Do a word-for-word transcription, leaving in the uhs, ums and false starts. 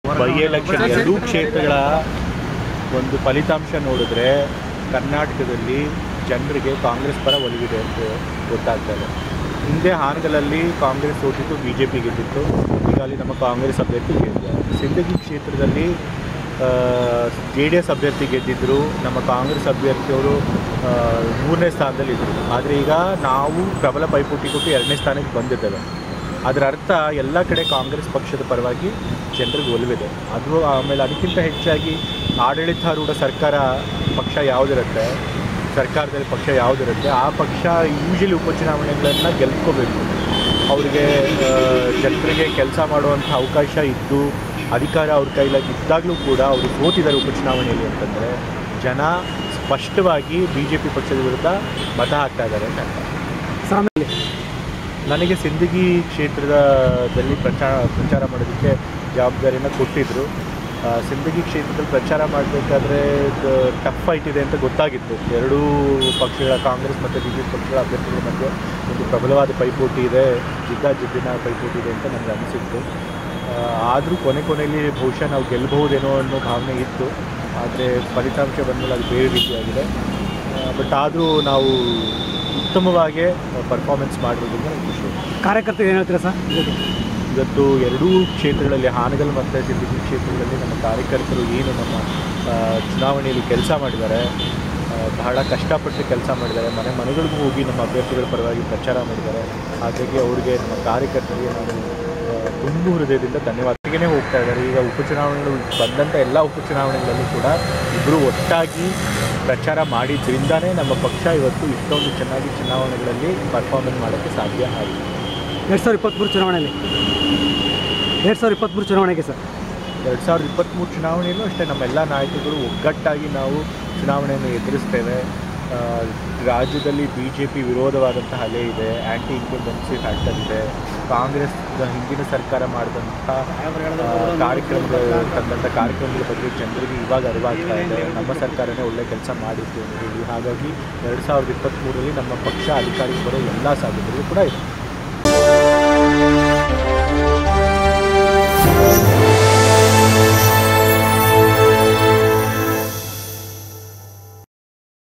By election ಎರಡೂ ಕ್ಷೇತ್ರಗಳ ಒಂದು ಫಲಿತಾಂಶ ನೋಡಿದ್ರೆ ಕರ್ನಾಟಕದಲ್ಲಿ ಜನರಿಗೆ ಕಾಂಗ್ರೆಸ್ ಪರ ಒಲವಿದೆ ಅಂತ ಗೊತ್ತಾಗ್ತಾ ಇದೆ. ಹಿಂದೆ ಹಾನಗಲಲ್ಲಿ ಕಾಂಗ್ರೆಸ್ ಸೋತಿತ್ತು, ಬಿ ಜೆ ಪಿ ಗೆದ್ದಿತ್ತು. ಈಗ ಅಲ್ಲಿ ನಮ್ಮ ಕಾಂಗ್ರೆಸ್ ಅಭ್ಯರ್ಥಿ ಗೆದ್ದಿದ್ದಾರೆ. ಸಿಂದಗಿ ಕ್ಷೇತ್ರದಲ್ಲಿ ಜೆ ಡಿ ಎಸ್ ಅಭ್ಯರ್ಥಿ ಗೆದ್ದಿದ್ದರು, ನಮ್ಮ ಕಾಂಗ್ರೆಸ್ ಅಭ್ಯರ್ಥಿಯವರು ಮೂರನೇ ಸ್ಥಾನದಲ್ಲಿ ಇದ್ದರು. ಆದರೆ ಈಗ ನಾವು ಪ್ರಬಲ ಪೈಪೋಟಿ ಕೊಟ್ಟು ಎರಡನೇ ಸ್ಥಾನಕ್ಕೆ ಬಂದಿದ್ದೇವೆ. ಅದರ ಅರ್ಥ ಎಲ್ಲ ಕಡೆ ಕಾಂಗ್ರೆಸ್ ಪಕ್ಷದ ಪರವಾಗಿ ಜನರಿಗೆ ಒಲವಿದೆ. ಅದು ಆಮೇಲೆ ಅದಕ್ಕಿಂತ ಹೆಚ್ಚಾಗಿ ಆಡಳಿತಾರೂಢ ಸರ್ಕಾರ ಪಕ್ಷ ಯಾವುದಿರುತ್ತೆ, ಸರ್ಕಾರದಲ್ಲಿ ಪಕ್ಷ ಯಾವುದಿರುತ್ತೆ ಆ ಪಕ್ಷ ಯೂಶಲಿ ಉಪಚುನಾವಣೆಗಳನ್ನು ಗೆಲ್ಕೋಬೇಕು. ಅವರಿಗೆ ಜನರಿಗೆ ಕೆಲಸ ಮಾಡುವಂಥ ಅವಕಾಶ ಇದ್ದು ಅಧಿಕಾರ ಅವ್ರ ಕೈಲಾಗಿ ಇದ್ದಾಗಲೂ ಕೂಡ ಅವರು ಸೋತಿದ್ದಾರೆ ಉಪಚುನಾವಣೆಯಲ್ಲಿ ಅಂತಂದರೆ ಜನ ಸ್ಪಷ್ಟವಾಗಿ ಬಿ ಜೆ ಪಿ ಪಕ್ಷದ ವಿರುದ್ಧ ಮತ ಹಾಕ್ತಾ ಇದ್ದಾರೆ ಅಂತ. ನನಗೆ ಸಿಂದಗಿ ಕ್ಷೇತ್ರದಲ್ಲಿ ಪ್ರಚಾರ ಪ್ರಚಾರ ಮಾಡೋದಕ್ಕೆ ಜವಾಬ್ದಾರಿಯನ್ನು ಕೊಟ್ಟಿದ್ದರು. ಸಿಂದಗಿ ಕ್ಷೇತ್ರದಲ್ಲಿ ಪ್ರಚಾರ ಮಾಡಬೇಕಾದ್ರೆ ಟಫ್ ಫೈಟ್ ಇದೆ ಅಂತ ಗೊತ್ತಾಗಿತ್ತು. ಎರಡೂ ಪಕ್ಷಗಳ ಕಾಂಗ್ರೆಸ್ ಮತ್ತು ಬಿ ಜೆ ಪಿ ಪಕ್ಷಗಳ ಅಭ್ಯರ್ಥಿಗಳ ಮಧ್ಯೆ ಒಂದು ಪ್ರಬಲವಾದ ಪೈಪೋಟಿ ಇದೆ, ಜಿದ್ದಾಜಿದ್ದಿನ ಪೈಪೋಟಿ ಇದೆ ಅಂತ ನನಗೆ ಅನಿಸಿತ್ತು. ಆದರೂ ಕೊನೆ ಕೊನೆಯಲ್ಲಿ ಬಹುಶಃ ನಾವು ಗೆಲ್ಲಬಹುದೇನೋ ಅನ್ನೋ ಭಾವನೆ ಇತ್ತು. ಆದರೆ ಫಲಿತಾಂಶ ಬಂದಮೇಲೆ ಅದು ಬೇರೆ ರೀತಿಯಾಗಿದೆ. ಬಟ್ ಆದರೂ ನಾವು ಉತ್ತಮವಾಗಿ ಪರ್ಫಾರ್ಮೆನ್ಸ್ ಮಾಡಿರೋದ್ರಿಂದ ನನಗೆ ಖುಷಿ. ಕಾರ್ಯಕರ್ತರು ಏನು ಹೇಳ್ತೀರಾ ಸರ್? ಇವತ್ತು ಎರಡೂ ಕ್ಷೇತ್ರಗಳಲ್ಲಿ ಹಾನಗಲ್ ಮತ್ತು ಸಿಂದಗಿ ಕ್ಷೇತ್ರಗಳಲ್ಲಿ ನಮ್ಮ ಕಾರ್ಯಕರ್ತರು ಏನು ನಮ್ಮ ಚುನಾವಣೆಯಲ್ಲಿ ಕೆಲಸ ಮಾಡಿದ್ದಾರೆ, ಬಹಳ ಕಷ್ಟಪಟ್ಟು ಕೆಲಸ ಮಾಡಿದ್ದಾರೆ. ಮನೆ ಮನೆಗಳಿಗೂ ಹೋಗಿ ನಮ್ಮ ಅಭ್ಯರ್ಥಿಗಳ ಪರವಾಗಿ ಪ್ರಚಾರ ಮಾಡಿದ್ದಾರೆ. ಹಾಗಾಗಿ ಅವರಿಗೆ ನಮ್ಮ ಕಾರ್ಯಕರ್ತರಿಗೆ ನಾನು ತುಂಬು ಹೃದಯದಿಂದ ಧನ್ಯವಾದಗೇ ಹೋಗ್ತಾ ಇದ್ದಾರೆ. ಈಗ ಉಪಚುನಾವಣೆಗಳು ಬಂದಂಥ ಎಲ್ಲ ಉಪಚುನಾವಣೆಗಳಲ್ಲೂ ಕೂಡ ಇಬ್ಬರು ಒಟ್ಟಾಗಿ ಪ್ರಚಾರ ಮಾಡಿದ್ರಿಂದನೇ ನಮ್ಮ ಪಕ್ಷ ಇವತ್ತು ಇಷ್ಟೊಂದು ಚೆನ್ನಾಗಿ ಚುನಾವಣೆಗಳಲ್ಲಿ ಪರ್ಫಾರ್ಮೆನ್ಸ್ ಮಾಡೋಕ್ಕೆ ಸಾಧ್ಯ ಆಗಿದೆ. ಎರಡು ಸಾವಿರದ ಇಪ್ಪತ್ತ್ಮೂರು ಚುನಾವಣೆಯಲ್ಲಿ ಎರಡು ಸಾವಿರದ ಇಪ್ಪತ್ತ್ಮೂರು ಚುನಾವಣೆಗೆ ಸರ್ ಎರಡು ಸಾವಿರದ ಇಪ್ಪತ್ತ್ಮೂರು ಚುನಾವಣೆಯಲ್ಲೂ ಅಷ್ಟೇ ನಮ್ಮೆಲ್ಲ ನಾಯಕರು ಒಗ್ಗಟ್ಟಾಗಿ ನಾವು ಚುನಾವಣೆಯನ್ನು ಎದುರಿಸ್ತೇವೆ. ರಾಜ್ಯದಲ್ಲಿ ಬಿ ಜೆ ಪಿ ವಿರೋಧವಾದಂಥ ಅಲೆ ಇದೆ, ಆ್ಯಂಟಿ ಇನ್ಕಂಬೆನ್ಸಿ ಫ್ಯಾಕ್ಟರ್ ಇದೆ. ಕಾಂಗ್ರೆಸ್ ಹಿಂದಿನ ಸರ್ಕಾರ ಮಾಡಿದಂಥ ಕಾರ್ಯಕ್ರಮಗಳು ತಂದಂಥ ಕಾರ್ಯಕ್ರಮಗಳ ಬಗ್ಗೆ ಜನರಿಗೆ ಇವಾಗ ಅರಿವಾಗ್ತಾ ಇದೆ. ನಮ್ಮ ಸರ್ಕಾರನೇ ಒಳ್ಳೆ ಕೆಲಸ ಮಾಡಿತ್ತು ಅಂತ ಹೇಳಿ. ಹಾಗಾಗಿ ಎರಡು ಸಾವಿರದ ಇಪ್ಪತ್ತ್ಮೂರರಲ್ಲಿ ನಮ್ಮ ಪಕ್ಷ ಅಧಿಕಾರಕ್ಕೆ ಬರೋ ಎಲ್ಲ ಸಾಧ್ಯತೆಗಳು ಕೂಡ ಇದೆ.